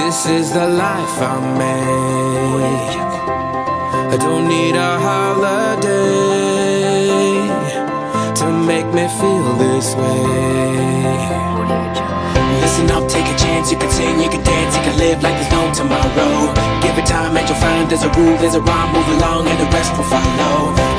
This is the life I made. I don't need a holiday to make me feel this way. Listen up, take a chance, you can sing, you can dance, you can live like there's no tomorrow. Give it time and you'll find there's a groove, there's a rhyme, move along and the rest will follow.